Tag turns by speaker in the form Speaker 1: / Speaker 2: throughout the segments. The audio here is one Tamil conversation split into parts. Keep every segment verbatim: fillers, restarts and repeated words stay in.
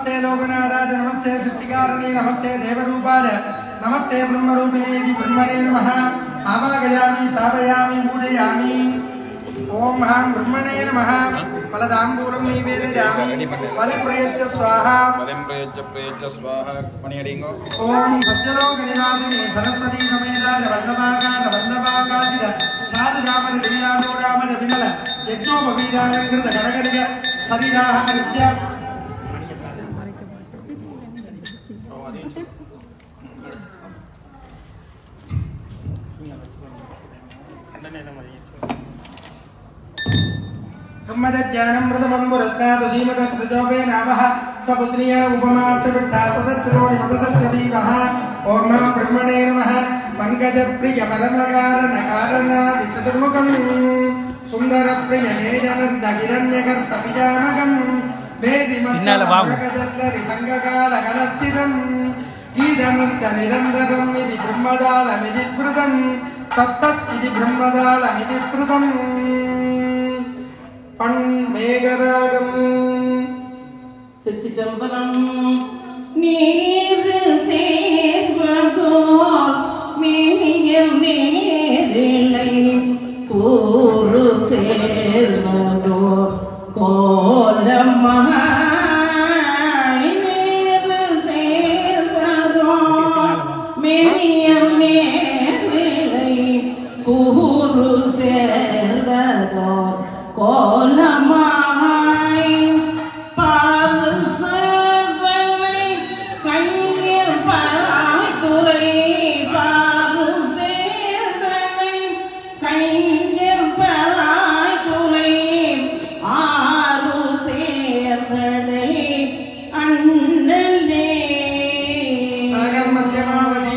Speaker 1: नमस्ते लोकनाथाय नमस्ते सिद्धिकारणे नमस्ते देवरूपाय नमस्ते ब्रह्मरूपिणे ब्रह्मणे नमः आवागयामि स्थापयामि पूजयामि ओम हां ब्रह्मणे नमः फलदाम्बूलं निवेदयामि फलप्रयच्च स्वाहा
Speaker 2: फलप्रयच्च प्रयच्च स्वाहा पणियडिंगो
Speaker 1: ओम सत्यलोक निवासिनी सरस्वती समेताय वल्लभाकाय वल्लभाकाजिद छादु जामन लीलाडो रामन विमल यज्ञोपवीदालंकृत गणगणिक सरिदाः नित्य ब्रह्मज्ञानं मृतमं पुरस्तात् धीमतस्त्रजोपे नामः सपुत्र्या उपमास्य विट्ठा सदच्चरोणि मदसत्यवीवः ओम नमः ब्रह्मणे नमः पंकजप्रिय परमकारणकारणादि चतुर्मुखं सुन्दरप्रिय वेदनर्दगिरण्यगर्भपिजामकं वेदिमत्तमगजल्लरि सङ्गकालकलस्थितं गीतनर्दनिरन्तरम् इति ब्रह्मदालमिति स्मृतं तत्तत् इति ब्रह्मदालमिति स्मृतं पण्मेघरागम्
Speaker 3: திருச்சிதம்பரம் நீர் சேர்வதோர் மேனியர் நேரிழை கூறு சேர்வதோர் கோலமாய் நீர் சேர்வதோர் மேனியர் நேரிழை கூறு சேர்வதோர் கோலமாய் பாரு சேர்வனை கையில் பராய்த்துறை பாரு சேர்வனை கையில் பராய்த்துறை ஆறு சேர்வனை அண்ணலே
Speaker 1: மத்தியமாவதி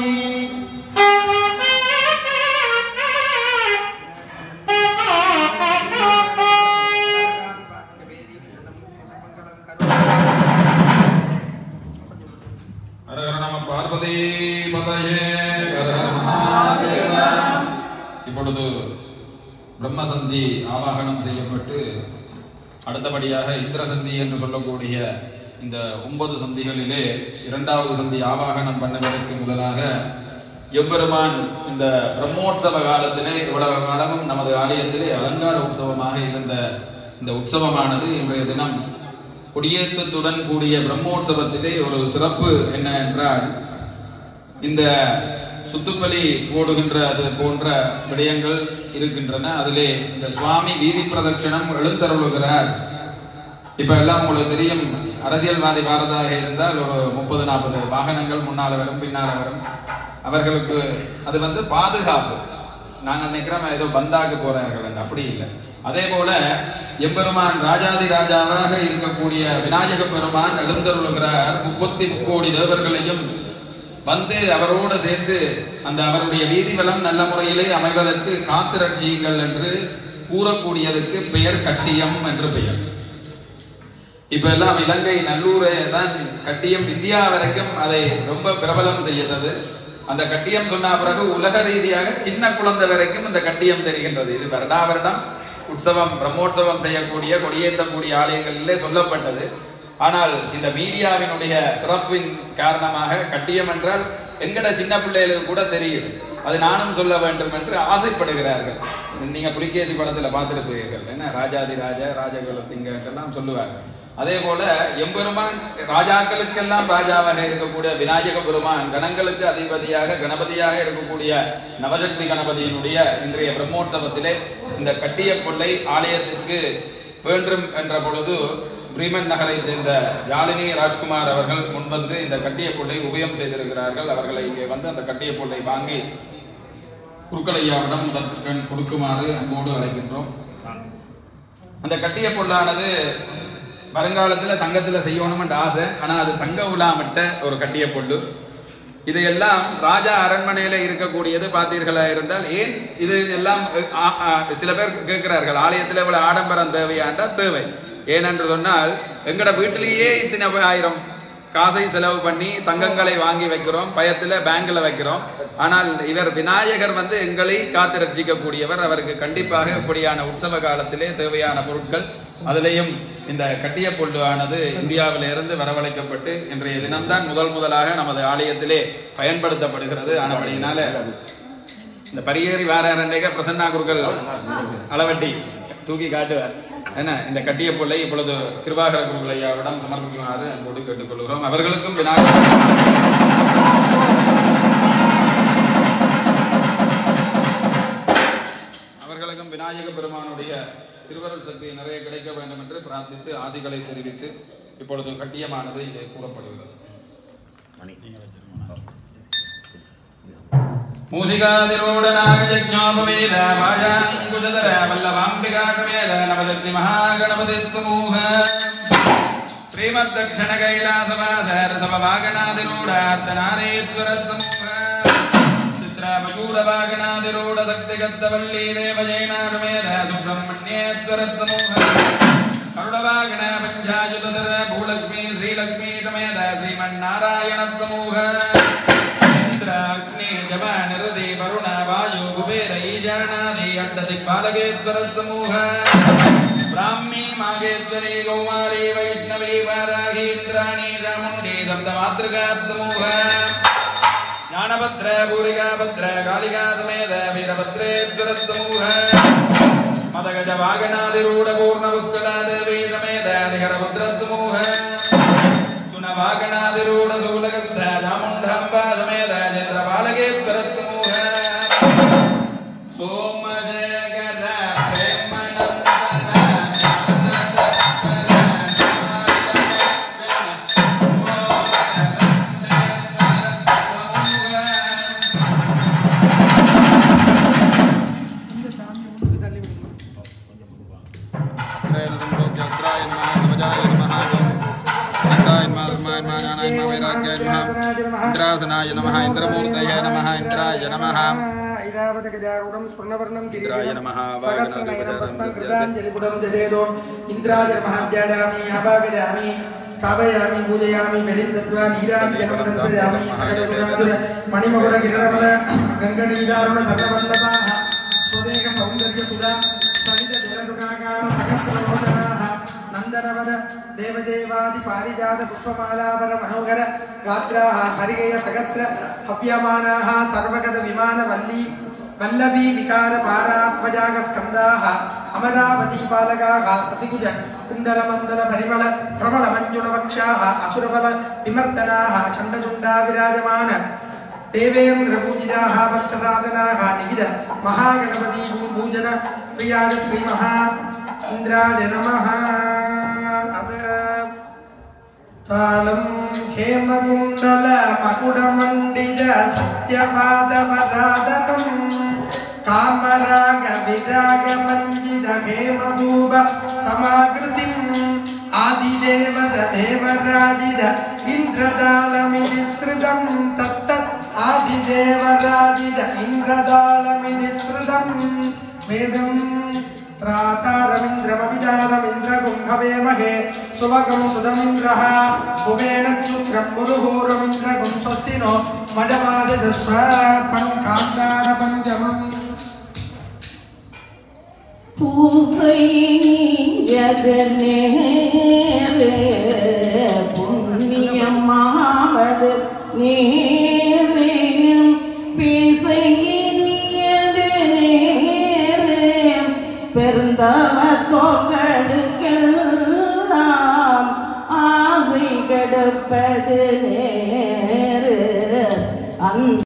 Speaker 2: இப்பொழுது பிரம்மசந்தி ஆவாகனம் செய்யப்பட்டு அடுத்தபடியாக இந்திரசந்தி என்று சொல்லக்கூடிய இந்த ஒன்பது சந்திகளிலே இரண்டாவது சந்தி ஆவாகனம் பண்ணுவதற்கு முதலாக எம்பெருமான் இந்த பிரம்மோற்சவ காலத்திலே இவ்வளவு காலமும் நமது ஆலயத்திலே அலங்கார உற்சவமாக இருந்த இந்த உற்சவமானது இன்றைய தினம் கொடியேற்றத்துடன் கூடிய பிரம்மோற்சவத்திலே ஒரு சிறப்பு என்ன என்றால் இந்த சுத்துப்பலி போடுகின்ற அது போன்ற விடயங்கள் இருக்கின்றன. அதிலே இந்த சுவாமி வீதி பிரதட்சணம் எழுந்தருளுகிறார். இப்ப எல்லாம் உங்களுக்கு தெரியும், அரசியல்வாதி வாரதாக இருந்தால் ஒரு முப்பது நாற்பது வாகனங்கள் முன்னால வரும் பின்னால வரும். அவர்களுக்கு அது வந்து பாதுகாப்பு. நாங்கள் நினைக்கிறோம் ஏதோ பந்தாக்கு போறார்கள் என்று, அப்படி இல்லை. அதே போல எம்பெருமான் ராஜாதி ராஜாவாக இருக்கக்கூடிய விநாயக பெருமான் எழுந்தருளுகிறார். முப்பத்தி கோடி தேவர்களையும் வந்து அவரோடு சேர்ந்து அந்த அவருடைய வீதி வலம் நல்ல முறையிலே அமைவதற்கு காத்திரட்சியுங்கள் என்று கூறக்கூடியதுக்கு பெயர் கட்டியம் என்று பெயர். இப்ப எல்லாம் இலங்கை நல்லூரை தான் கட்டியம் இந்தியா வரைக்கும் அதை ரொம்ப பிரபலம் செய்தது. அந்த கட்டியம் சொன்ன பிறகு உலக ரீதியாக சின்ன குழந்தை வரைக்கும் இந்த கட்டியம் தெரிகின்றது. இது வருடா வருடம் உற்சவம் பிரம்மோற்சவம் செய்யக்கூடிய கொடியேற்றக்கூடிய ஆலயங்களிலே சொல்லப்பட்டது. ஆனால் இந்த மீடியாவினுடைய சிறப்பின் காரணமாக கட்டியம் என்றால் எங்கட சின்ன பிள்ளைகளுக்கு கூட தெரியுது. அது நானும் சொல்ல வேண்டும் என்று ஆசைப்படுகிறார்கள். நீங்க புலிகேசி படத்துல பார்த்திருப்பீர்கள், என்ன ராஜாதி ராஜா ராஜகுலத்திங்க எல்லாம் சொல்லுவார்கள். அதே போல எம்பெருமான் ராஜாக்களுக்கெல்லாம் ராஜாவாக இருக்கக்கூடிய விநாயக பெருமான் கணங்களுக்கு அதிபதியாக கணபதியாக இருக்கக்கூடிய நவசக்தி கணபதியினுடைய இன்றைய பிரம்மோற்சவத்திலே இந்த கட்டிய கொள்ளை ஆலயத்திற்கு வேண்டும் என்ற பொழுது பிரீமன் நகரை சேர்ந்த யாழினி ராஜ்குமார் அவர்கள் முன்வந்து இந்த கட்டிய பொருளை உபயம் செய்திருக்கிறார்கள். அவர்களை இங்கே வந்து அந்த கட்டிய பொருளை வாங்கி குருக்கலையாவிடம் முதற்கண் கொடுக்குமாறு அன்போடு அழைக்கின்றோம். அந்த கட்டிய பொருளானது வருங்காலத்தில் தங்கத்தில் செய்யணும் என்ற ஆசை. ஆனால் அது தங்க உலாமட்ட ஒரு கட்டிய பொருள். இதையெல்லாம் ராஜா அரண்மனையில இருக்கக்கூடியது பார்த்தீர்களா இருந்தால், ஏன் இது எல்லாம் சில பேர் கேட்கிறார்கள், ஆலயத்தில் இவ்வளவு ஆடம்பரம் தேவையாண்டா தேவை. ஏனென்று சொன்னால் எங்கட வீட்டிலேயே இத்தனை ஆயிரம் காசை செலவு பண்ணி தங்கங்களை வாங்கி வைக்கிறோம், பயத்துல பேங்க்ல வைக்கிறோம். ஆனால் இவர் விநாயகர் வந்து எங்களை காத்து ரட்சிக்க கூடியவர். அவருக்கு கண்டிப்பாக இப்படியான உற்சவ காலத்திலே தேவையான பொருட்கள், அதிலேயும் இந்த கட்டிய பொல்லு ஆனது இந்தியாவிலிருந்து வரவழைக்கப்பட்டு இன்றைய தினம்தான் முதல் முதலாக நமது ஆலயத்திலே பயன்படுத்தப்படுகிறது. ஆனபடியினால இந்த பரியேறி வாரண்டைக பிரசன்னா குருக்கள் அளவட்டி தூக்கி காட்டுவார். என்ன இந்த கட்டிய பொல்லை இப்பொழுது கிருபாகர குருகுலையாவிடம் சமர்ப்பிக்குமாறு அன்போடு கேட்டுக்கொள்கிறோம். அவர்களுக்கும் விநாயகர் அவர்களுக்கும் விநாயக பெருமானுடைய திருவருள் சக்தி நிறைய கிடைக்க வேண்டும் என்று பிரார்த்தித்து ஆசிகளை தெரிவித்து இப்பொழுது கட்டியமானது இங்கே கூறப்படுகிறது. மூசிகாதிரோடநாகஜக்ஞோபவேத பாஜாங்குஜதர வல்லவாம்பிகாகவேத நவசக்தி மகாகணபதி சமூக ஸ்ரீமத் தக்ஷண கைலாசவாச ரசபவாகனாதிரூடார்த்தநாரேஸ்வர சமூக சித்ராமயூரவாகனாதிரூட சக்திகத்தவல்லி தேவஜேனாருமேத சுப்பிரமணியேஸ்வர சமூக கருடவாகன பஞ்சாயுதர பூலக்ஷ்மி ஸ்ரீலக்ஷ்மி சமேத ஸ்ரீமன்னாராயண சமூக अग्नि जमा निरदि वरुण वायु कुबेर ईशानादि अड्डदिक्पालकेश्वर समूह ब्राह्मी मागेश्वरी कौमारी वैष्णवी वाराही इंद्राणी चामुंडी सप्तमातृका समूह ज्ञानभद्र भूरिकाभद्र कालिका समेत वीरभद्रेश्वर समूह मदगज वागनादिरूढ़ पूर्ण पुष्कला देवी समेत हरिहरभद्र समूह वागनादिरूढ़ शूलगंध चामुंडांबा समेत चंद्रबालकेश्वर समूह सोमशेखर इंद्रासनाय नमः इंद्रमूर्तये नमः इंद्राय नमः
Speaker 1: ऐरावतगजारूढं स्वर्णवर्णं
Speaker 2: इंद्राय नमः
Speaker 1: सहस्रनयनं पद्मं कृताञ्जलिपुटं जलेदो इंद्राय नमः ध्यायामि आवाहयामि स्थापयामि पूजयामि बलिन्दत्वा नीराञ्जनं दर्शयामि सकलगुणाधुर मणिमकुटकिरणमल गङ्गनीदारुण सर्ववल्लभाः स्वदेह सौन्दर्यसुधा सलित जलदुगाकार सहस्रलोचनाः नन्दनवद देवदेवादि पारिजात पुष्पमालावर मनोहर गात्राः हरिगय सहस्र हव्यमानाः सर्वगत विमान वल्ली वल्लभी विकार पारात्मजाग स्कन्दाः अमरावती पालकाः ससिकुज कुण्डल मंडल परिमल प्रबल मंजुल वक्षाः असुरबल विमर्दनाः चण्डचुण्डा विराजमान देवेन्द्र पूजिताः वक्षसाधनाः निहित महागणपति पूजन प्रियाणि श्री महा इंद्राय नमः तालं हेमकुण्डल मकुडमण्डित सत्यपादवरादनं कामराग विराग मञ्जित हेमधूप समाकृतिम् आदिदेवत देवराजित इन्द्रदालमिनिसृतं तत्तत् आदिदेवराजित इन्द्रदालमिनिसृतं वेदं त्रातारमिन्द्रमविदारमिन्द्रगुंभवेमहे सुभगं सुदमिन्द्रः भुवेन चुक्रं मुरुहूरमिन्द्रगुं स्वस्तिनो मजमादिदस्वापं कान्तारपञ्चमम्
Speaker 3: பூசையதனேரே புண்ணியமாவது நேரே பேசையினியது நேரே பெருந்தவத்தோர்களுக்கெல்லாம் ஆசை கெடுப்பது நேரே அந்த